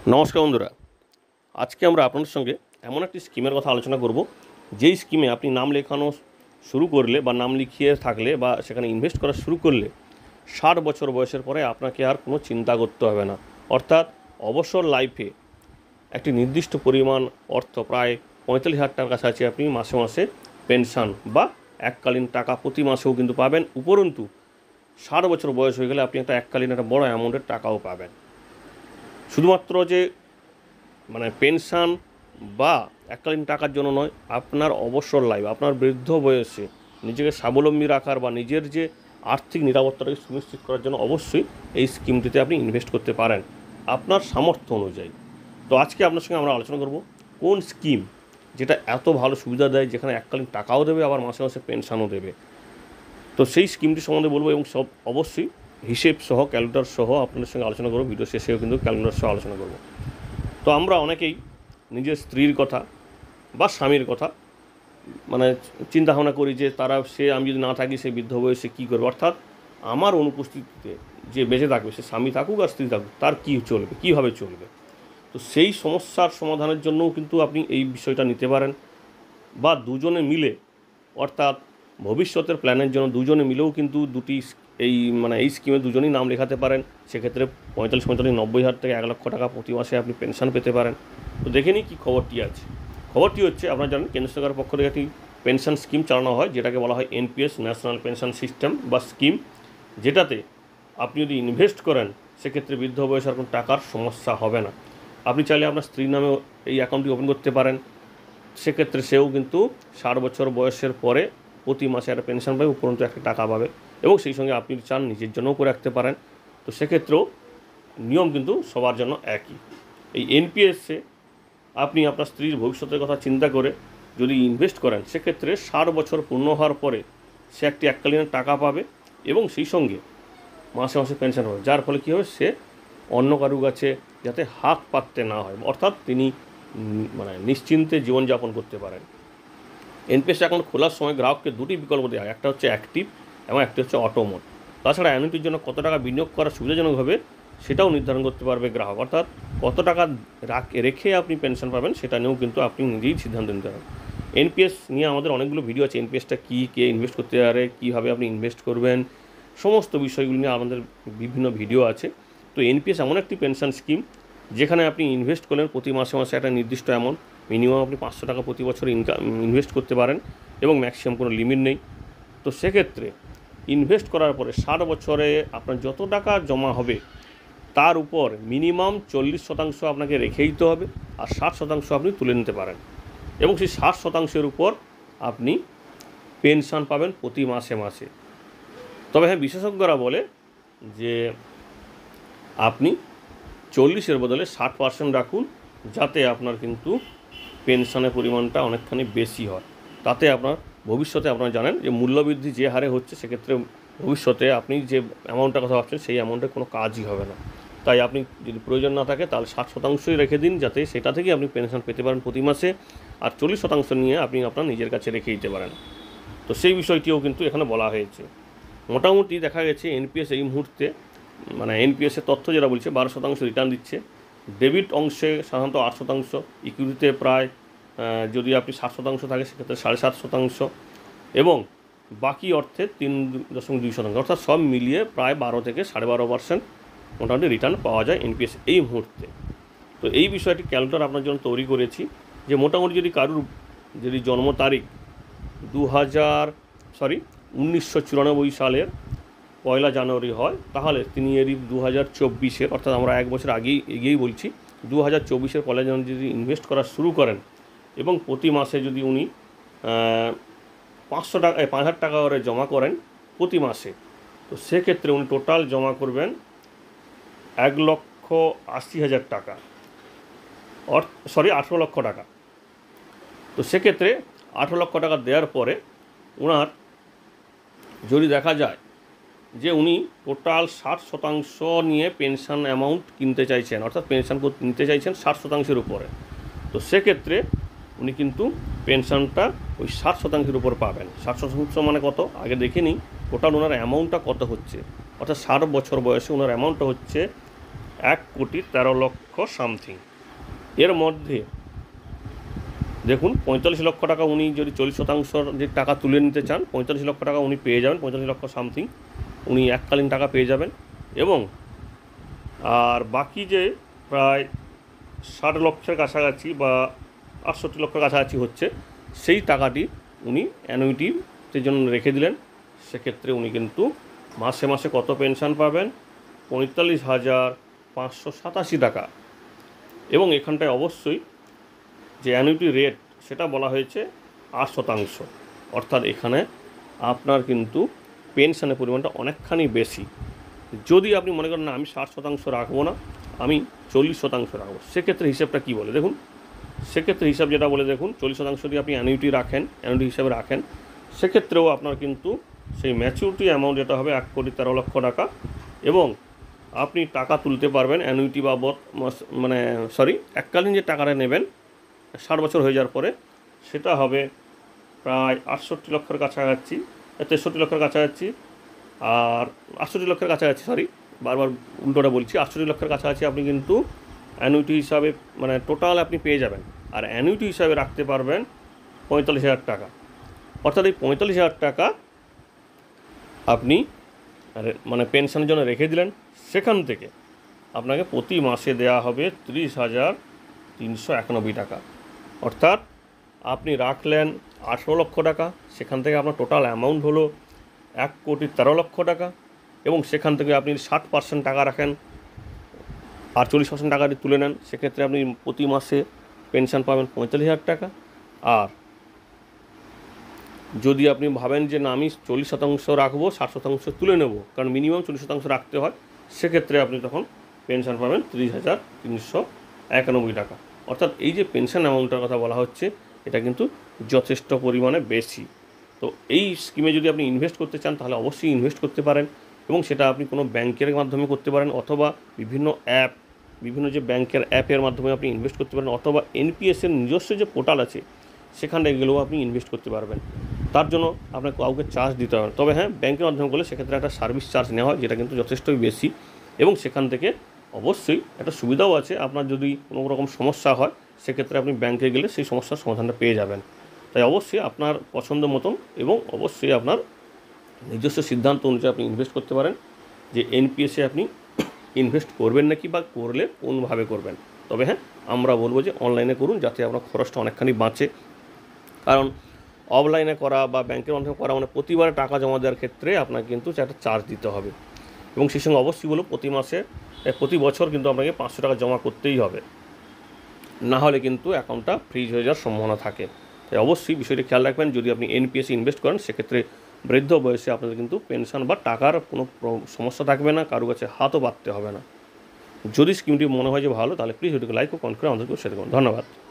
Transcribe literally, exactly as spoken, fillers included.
নমস্কার বন্ধুরা, আজকে আমরা আপনাদের সঙ্গে এমন একটি স্কিমের কথা আলোচনা করব যেই স্কিমে আপনি নাম লেখানো শুরু করলে বা নাম লিখিয়ে থাকলে বা সেখানে ইনভেস্ট করা শুরু করলে ষাট বছর বয়সের পরে আপনাকে আর কোনো চিন্তা করতে হবে না। অর্থাৎ অবসর লাইফে একটি নির্দিষ্ট পরিমাণ অর্থ প্রায় পঁয়তাল্লিশ হাজার টাকার কাছাকাছি আপনি মাসে মাসে পেনশন বা এককালীন টাকা প্রতি মাসেও কিন্তু পাবেন। উপরন্তু ষাট বছর বয়স হয়ে গেলে আপনি একটা এককালীন একটা বড় অ্যামাউন্টের টাকাও পাবেন। শুধুমাত্র যে মানে পেনশন বা এককালীন টাকার জন্য নয়, আপনার অবসর লাইফ, আপনার বৃদ্ধ বয়সে নিজেকে স্বাবলম্বী রাখার বা নিজের যে আর্থিক নিরাপত্তাটাকে সুনিশ্চিত করার জন্য অবশ্যই এই স্কিমটিতে আপনি ইনভেস্ট করতে পারেন আপনার সামর্থ্য অনুযায়ী। তো আজকে আপনার সঙ্গে আমরা আলোচনা করব কোন স্কিম যেটা এত ভালো সুবিধা দেয়, যেখানে এককালীন টাকাও দেবে আবার মাসে মাসে পেনশনও দেবে। তো সেই স্কিমটি সম্বন্ধে বলবো এবং সব অবশ্যই হিসেব সহ ক্যালকুলেটর সহ আপনাদের সঙ্গে আলোচনা করবো। ভিডিও শেষেও কিন্তু ক্যালকুলেটর সহ আলোচনা করব। তো আমরা অনেকেই নিজের স্ত্রীর কথা বা স্বামীর কথা মানে চিন্তা ভাবনা করি যে তারা সে আমি যদি না থাকি সে বৃদ্ধ বয়সে কী করবে, অর্থাৎ আমার অনুপস্থিতিতে যে বেঁচে থাকবে, সে স্বামী থাকুক আর স্ত্রী থাকুক, তার কী চলবে, কীভাবে চলবে। তো সেই সমস্যার সমাধানের জন্যও কিন্তু আপনি এই বিষয়টা নিতে পারেন, বা দুজনে মিলে অর্থাৎ ভবিষ্যতের প্ল্যানের জন্য দুজনে মিলেও কিন্তু দুটি এই মানে এই স্কিমে দুজনেই নাম লেখাতে পারেন। সেক্ষেত্রে পঁয়তাল্লিশ পঁয়তাল্লিশ নব্বই হাজার থেকে এক লক্ষ টাকা প্রতি মাসে আপনি পেনশন পেতে পারেন। তো দেখে নিই কী খবরটি আছে। খবরটি হচ্ছে, আপনারা জানেন কেন্দ্র সরকারের পক্ষ থেকে একটি পেনশন স্কিম চালানো হয় যেটাকে বলা হয় এনপিএস, ন্যাশনাল পেনশন সিস্টেম বা স্কিম, যেটাতে আপনি যদি ইনভেস্ট করেন সেক্ষেত্রে বৃদ্ধ বয়সে আর কোনো টাকার সমস্যা হবে না। আপনি চাইলে আপনার স্ত্রীর নামেও এই অ্যাকাউন্টটি ওপেন করতে পারেন। সেক্ষেত্রে সেও কিন্তু ষাট বছর বয়সের পরে প্রতি মাসে একটা পেনশন পাবে, উপরন্তু একটা টাকা পাবে, এবং সেই সঙ্গে আপনি চান নিজের জন্যও করে রাখতে পারেন। তো সেক্ষেত্রেও নিয়ম কিন্তু সবার জন্য একই। এই এনপিএসে আপনি আপনার স্ত্রীর ভবিষ্যতের কথা চিন্তা করে যদি ইনভেস্ট করেন সেক্ষেত্রে ষাট বছর পূর্ণ হওয়ার পরে সে একটি এককালীন টাকা পাবে এবং সেই সঙ্গে মাসে মাসে পেনশন হবে, যার ফলে কী হবে, সে অন্য কারুর কাছে যাতে হাত পাততে না হয়, অর্থাৎ তিনি মানে নিশ্চিন্তে জীবনযাপন করতে পারেন। এনপিএস অ্যাকাউন্ট খোলার সময় গ্রাহককে দুটি বিকল্প দেওয়া হয়, একটা হচ্ছে অ্যাক্টিভ এবং একটা হচ্ছে অটো মোড। তাছাড়া অ্যানুইটির জন্য কত টাকা বিনিয়োগ করা সুবিধাজনক হবে সেটাও নির্ধারণ করতে পারবে গ্রাহক, অর্থাৎ কত টাকা রেখে আপনি পেনশন পাবেন সেটা নিয়েও কিন্তু আপনি নিজেই সিদ্ধান্ত নিতে পারেন। এনপিএস নিয়ে আমাদের অনেকগুলো ভিডিও আছে, এনপিএসটা কী, কে ইনভেস্ট করতে পারে, কীভাবে আপনি ইনভেস্ট করবেন, সমস্ত বিষয়গুলো নিয়ে আমাদের বিভিন্ন ভিডিও আছে। তো এনপিএস এমন একটি পেনশন স্কিম যেখানে আপনি ইনভেস্ট করলেন প্রতি মাসে মাসে একটা নির্দিষ্ট অ্যামাউন্ট, মিনিমাম আপনি পাঁচশো টাকা প্রতি বছর ইনকাম ইনভেস্ট করতে পারেন এবং ম্যাক্সিমাম কোনো লিমিট নেই। তো সেক্ষেত্রে ইনভেস্ট করার পরে ষাট বছরে আপনার যত টাকা জমা হবে তার উপর মিনিমাম চল্লিশ শতাংশ আপনাকে রেখে দিতে হবে, আর ষাট শতাংশ আপনি তুলে নিতে পারেন, এবং সেই ষাট শতাংশের উপর আপনি পেনশন পাবেন প্রতি মাসে মাসে। তবে হ্যাঁ, বিশেষজ্ঞরা বলে যে আপনি চল্লিশের বদলে ষাট পার্সেন্ট রাখুন, যাতে আপনার কিন্তু পেনশনের পরিমাণটা অনেকখানি বেশি হয়। তাতে আপনার ভবিষ্যতে আপনারা জানেন যে মূল্যবৃদ্ধি যে হারে হচ্ছে, সেক্ষেত্রে ভবিষ্যতে আপনি যে অ্যামাউন্টটার কথা ভাবছেন সেই অ্যামাউন্টে কোনো কাজই হবে না। তাই আপনি যদি প্রয়োজন না থাকে তাহলে ষাট শতাংশই রেখে দিন, যাতে সেটা থেকে আপনি পেনশন পেতে পারেন প্রতি মাসে, আর চল্লিশ শতাংশ নিয়ে আপনি আপনার নিজের কাছে রেখে দিতে পারেন। তো সেই বিষয়টিও কিন্তু এখানে বলা হয়েছে। মোটামুটি দেখা গেছে এনপিএস এই মুহূর্তে মানে এনপিএসের তথ্য যেটা বলছে বারো শতাংশ রিটার্ন দিচ্ছে, ডেবিট অংশে সাধারণত আট শতাংশ, ইকুইটিতে প্রায় যদি আপনি সাত শতাংশ থাকে সেক্ষেত্রে সাড়ে সাত শতাংশ, এবং বাকি অর্থে তিন দশমিক দুই শতাংশ, অর্থাৎ সব মিলিয়ে প্রায় বারো থেকে সাড়ে বারো পার্সেন্ট মোটামুটি রিটার্ন পাওয়া যায় এনপিএস এই মুহূর্তে। তো এই বিষয়টি ক্যালকুলেটর আপনার জন্য তৈরি করেছি যে মোটামুটি যদি কারুর যদি জন্ম তারিখ দু হাজার সরি উনিশশো চুরানব্বই সালের পয়লা জানুয়ারি হয়, তাহলে তিনি এরই দু হাজার চব্বিশের অর্থাৎ আমরা এক বছর আগেই এগিয়েই বলছি দু হাজার চব্বিশের পয়লা জানুয়ারি যদি ইনভেস্ট করা শুরু করেন এবং প্রতি মাসে যদি উনি পাঁচশো টাকা পাঁচ হাজার টাকা করে জমা করেন প্রতি মাসে, তো সেক্ষেত্রে উনি টোটাল জমা করবেন এক লক্ষ আশি হাজার টাকা অর্থ সরি আঠেরো লক্ষ টাকা। তো সেক্ষেত্রে আঠেরো লক্ষ টাকা দেওয়ার পরে ওনার যদি দেখা যায় যে উনি টোটাল ষাট শতাংশ নিয়ে পেনশন অ্যামাউন্ট কিনতে চাইছেন, অর্থাৎ পেনশন নিতে চাইছেন ষাট শতাংশের উপরে, তো সেক্ষেত্রে উনি কিন্তু পেনশনটা ওই ষাট শতাংশের উপর পাবেন। ষাট শতাংশ মানে কত আগে দেখে নিই, টোটাল ওনার অ্যামাউন্টটা কত হচ্ছে, অর্থাৎ ষাট বছর বয়সে ওনার অ্যামাউন্টটা হচ্ছে এক কোটি তেরো লক্ষ সামথিং। এর মধ্যে দেখুন পঁয়তাল্লিশ লক্ষ টাকা উনি যদি চল্লিশ শতাংশর যে টাকা তুলে নিতে চান, পঁয়তাল্লিশ লক্ষ টাকা উনি পেয়ে যাবেন, পঁয়তাল্লিশ লক্ষ সামথিং উনি এককালীন টাকা পেয়ে যাবেন। এবং আর বাকি যে প্রায় ষাট লক্ষের কাছাকাছি বা আটষট্টি লক্ষের কাছাকাছি হচ্ছে, সেই টাকাটি উনি অ্যানুইটির জন্য রেখে দিলেন। সেক্ষেত্রে উনি কিন্তু মাসে মাসে কত পেনশন পাবেন? পঁয়তাল্লিশ হাজার পাঁচশো সাতাশি টাকা। এবং এখানটায় অবশ্যই যে অ্যানুইটি রেট সেটা বলা হয়েছে আট শতাংশ, অর্থাৎ এখানে আপনার কিন্তু পেনশনের পরিমাণটা অনেকখানি বেশি। যদি আপনি মনে করেন না আমি ষাট শতাংশ রাখবো না, আমি চল্লিশ শতাংশ রাখবো, সেক্ষেত্রে হিসেবটা কী বলে দেখুন। সেক্ষেত্রে হিসাব যেটা বলে দেখুন, চল্লিশ শতাংশ যদি আপনি অ্যানুইটি রাখেন, অ্যানুইটি হিসাবে রাখেন, সেক্ষেত্রেও আপনার কিন্তু সেই ম্যাচিউরিটি অ্যামাউন্ট যেটা হবে এক কোটি তেরো লক্ষ টাকা। এবং আপনি টাকা তুলতে পারবেন অ্যানুইটি বাবদ, মানে সরি এককালীন যে টাকাটা নেবেন ষাট বছর হয়ে যাওয়ার পরে, সেটা হবে প্রায় আটষট্টি লক্ষের কাছাকাছি, তেষট্টি লক্ষের কাছাকাছি। আর আটষট্টি লক্ষের কাছাকাছি, সরি বারবার উল্টোটা বলছি, আটষট্টি লক্ষের কাছাকাছি আপনি কিন্তু অ্যানুইটি হিসাবে মানে টোটাল আপনি পেয়ে যাবেন। আর অ্যানুইটি হিসাবে রাখতে পারবেন পঁয়তাল্লিশ হাজার টাকা। অর্থাৎ এই পঁয়তাল্লিশ হাজার টাকা আপনি মানে পেনশনের জন্য রেখে দিলেন, সেখান থেকে আপনাকে প্রতি মাসে দেওয়া হবে ত্রিশ হাজার তিনশো একানব্বই টাকা। অর্থাৎ আপনি রাখলেন আঠেরো লক্ষ টাকা, সেখান থেকে আপনার টোটাল অ্যামাউন্ট হলো এক কোটি তেরো লক্ষ টাকা। এবং সেখান থেকে আপনি ষাট পার্সেন্ট টাকা রাখেন আর চল্লিশ পার্সেন্ট টাকাটি তুলে নেন, সেক্ষেত্রে আপনি প্রতি মাসে পেনশন পাবেন পঁয়তাল্লিশ হাজার টাকা। আর যদি আপনি ভাবেন যে না আমি চল্লিশ শতাংশ রাখবো, ষাট শতাংশ তুলে নেব, কারণ মিনিমাম চল্লিশ শতাংশ রাখতে হয়, সেক্ষেত্রে আপনি তখন পেনশন পাবেন তিরিশ হাজার তিনশো একানব্বই টাকা। অর্থাৎ এই যে পেনশন অ্যামাউন্টটার কথা বলা হচ্ছে, এটা কিন্তু যথেষ্ট পরিমাণে বেশি। তো এই স্কিমে যদি আপনি ইনভেস্ট করতে চান তাহলে অবশ্যই ইনভেস্ট করতে পারেন, এবং সেটা আপনি কোনো ব্যাংকের মাধ্যমে করতে পারেন, অথবা বিভিন্ন অ্যাপ, বিভিন্ন যে ব্যাংকের অ্যাপের মাধ্যমে আপনি ইনভেস্ট করতে পারেন, অথবা এনপিএসের নিজস্ব যে পোর্টাল আছে সেখানে গেলেও আপনি ইনভেস্ট করতে পারবেন। তার জন্য আপনাকে কাউকে চার্জ দিতে হবে। তবে হ্যাঁ, ব্যাংকের মাধ্যমে করলে সেক্ষেত্রে একটা সার্ভিস চার্জ নেওয়া হয়, যেটা কিন্তু যথেষ্টই বেশি। এবং সেখান থেকে অবশ্যই একটা সুবিধাও আছে, আপনার যদি কোনো রকম সমস্যা হয় সেক্ষেত্রে আপনি ব্যাংকে গেলে সেই সমস্যার সমাধানটা পেয়ে যাবেন। তাই অবশ্যই আপনার পছন্দ মতন এবং অবশ্যই আপনার নিজস্ব সিদ্ধান্ত অনুযায়ী আপনি ইনভেস্ট করতে পারেন, যে এনপিএসে আপনি ইনভেস্ট করবেন নাকি, বা করলে কোনভাবে করবেন। তবে হ্যাঁ, আমরা বলবো যে অনলাইনে করুন, যাতে আপনার খরচটা অনেকখানি বাঁচে। কারণ অফলাইনে করা বা ব্যাংকের মাধ্যমে করা মানে প্রতিবার টাকা জমা দেওয়ার ক্ষেত্রে আপনাকে কিন্তু একটা চার্জ দিতে হবে, এবং সেই সঙ্গে অবশ্যই বলো প্রতি মাসে প্রতি বছর কিন্তু আপনাকে পাঁচশো টাকা জমা করতেই হবে, না হলে কিন্তু অ্যাকাউন্টটা ফ্রিজ হয়ে যাওয়ার সম্ভাবনা থাকে। তাই অবশ্যই বিষয়টি খেয়াল রাখবেন। যদি আপনি এনপিএসে ইনভেস্ট করেন, সেক্ষেত্রে বৃদ্ধ বয়সে আপনাদের কিন্তু পেনশন বা টাকার কোনো সমস্যা থাকবে না, কারো কাছে হাতও পাততে হবে না। যদি স্কিমটি মনে হয় যে ভালো, তাহলে প্লিজ ভিডিওকে লাইক ও কমেন্ট করে আমাদেরকে শেয়ার করুন। ধন্যবাদ।